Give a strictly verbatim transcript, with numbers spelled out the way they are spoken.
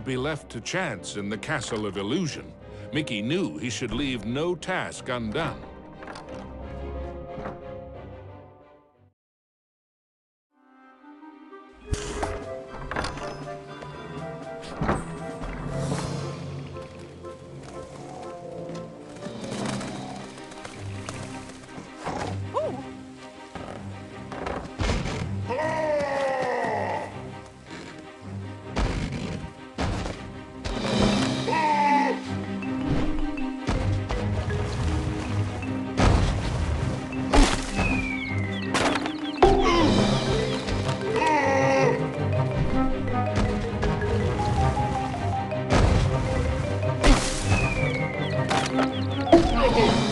be left to chance in the Castle of Illusion, Mickey knew he should leave no task undone. Oh!